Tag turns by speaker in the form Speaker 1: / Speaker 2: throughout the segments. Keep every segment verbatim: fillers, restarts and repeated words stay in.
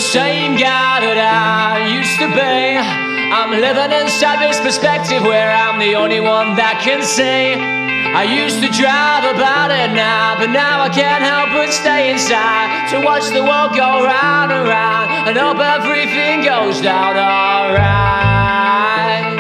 Speaker 1: same guy that I used to be. I'm living inside this perspective where I'm the only one that can see. I used to drive about it now, but now I can't help but stay inside to watch the world go round and round and hope everything goes down alright.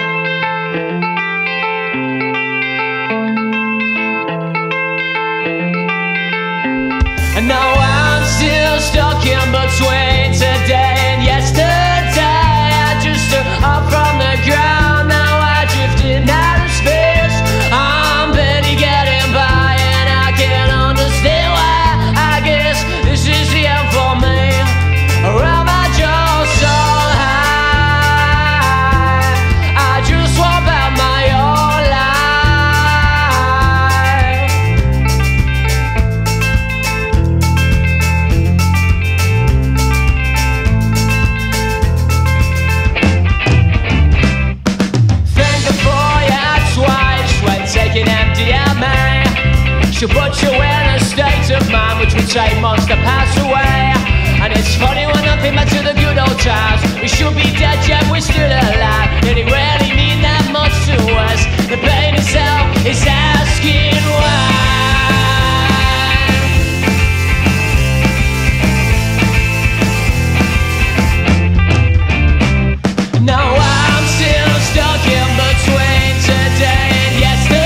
Speaker 1: And now I'm still stuck in between today and yesterday. I just stood up from the ground, now I drifted out of space. I'm barely getting by and I can't understand why. I guess this is the end for me. Or am I just so high? I just want back my own to put you in a state of mind which would take months to pass away. And it's funny when I think back to the good old times. We should be dead yet we're still alive. Did it really mean that much to us? The pain itself is asking why. Now I'm still stuck in between today and yesterday.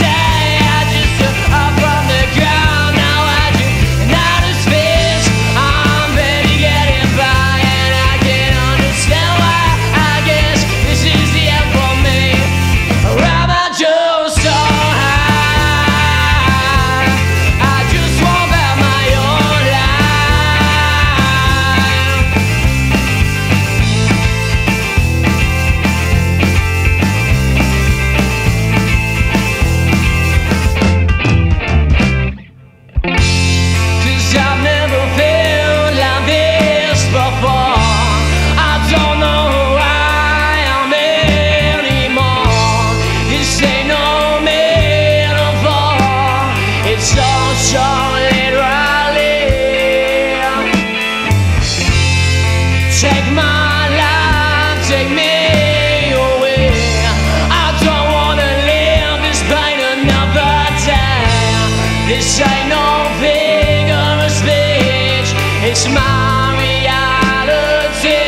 Speaker 1: Take my life, take me away. I don't wanna live this pain another day. This ain't no figure of speech, it's my reality.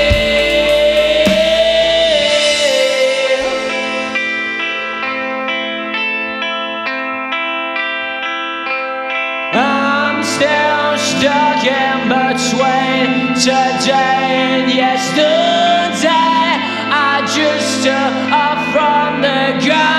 Speaker 1: I'm still stuck in between today and yesterday. I just stood up from the ground.